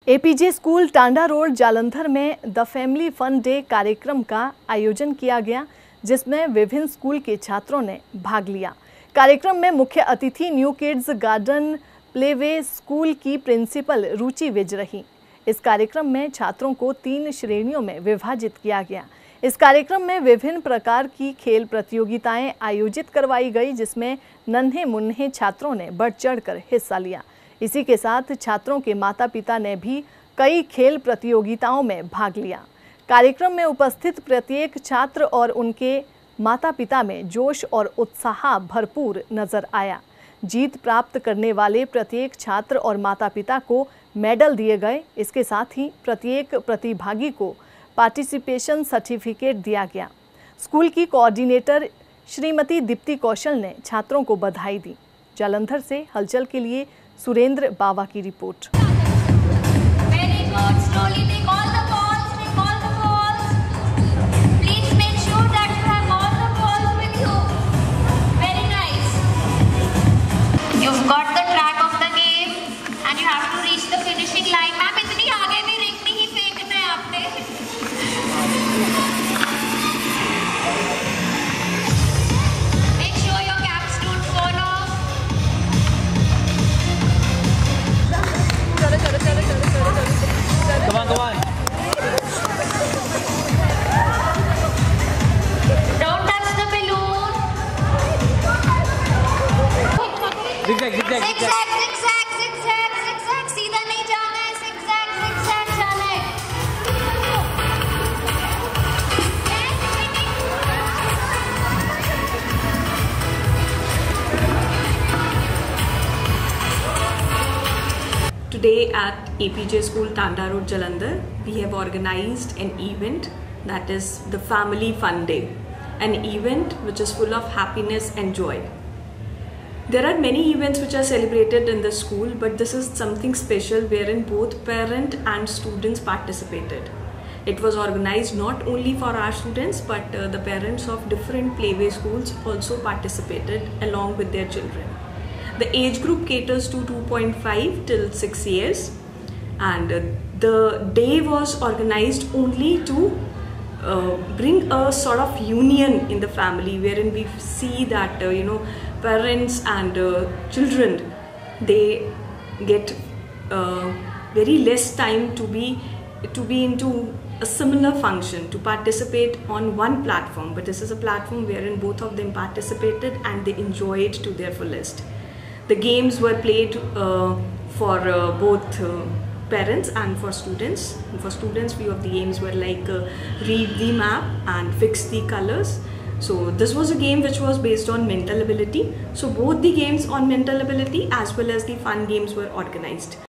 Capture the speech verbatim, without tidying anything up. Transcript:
APJ school Tanda road Jalandhar में the family fun day कार्यक्रम का आयोजन किया गया, जिसमें विभिन्न स्कूल के छात्रों ने भाग लिया। कार्यक्रम में मुख्य अतिथि new kids garden playway school की प्रिंसिपल रुचि विज रही। इस कार्यक्रम में छात्रों को तीन श्रेणियों में विभाजित किया गया। इस कार्यक्रम में विभिन्न प्रकार की खेल प्रतियोगिताएं आयोजित करवाई गई, जिसमें नन्हे मुन्ने छात्रों ने बढ़ चढ़कर हिस्सा लिया। इसी के साथ छात्रों के माता पिता ने भी कई खेल प्रतियोगिताओं में भाग लिया। कार्यक्रम में उपस्थित प्रत्येक छात्र और उनके माता पिता में जोश और उत्साह भरपूर नजर आया। जीत प्राप्त करने वाले प्रत्येक छात्र और माता पिता को मेडल दिए गए। इसके साथ ही प्रत्येक प्रतिभागी को पार्टिसिपेशन सर्टिफिकेट दिया गया। स्कूल की कोऑर्डिनेटर श्रीमती दीप्ति कौशल ने छात्रों को बधाई दी। जालंधर से हलचल के लिए सुरेंद्र बावा की रिपोर्ट। Come on, come on. Don't touch the balloon. Zigzag, zigzag, zigzag, zigzag, zigzag, zigzag. सीधा नहीं जाना है, zigzag, zigzag जाना है। Today at A P J School Tanda Road Jalandhar, we have organized an event that is the Family Fun Day, an event which is full of happiness and joy. There are many events which are celebrated in the school, but this is something special wherein both parent and students participated. It was organized not only for our students, but uh, the parents of different playway schools also participated along with their children. The age group caters to two point five till six years, and uh, the day was organized only to uh, bring a sort of union in the family, wherein we see that uh, you know parents and uh, children, they get uh, very less time to be to be into a similar function, to participate on one platform, but this is a platform wherein both of them participated and they enjoyed to their fullest. The games were played uh, for uh, both uh, parents and for students. And for students, few of the games were like uh, read the map and fix the colors. So this was a game which was based on mental ability. So both the games on mental ability as well as the fun games were organized.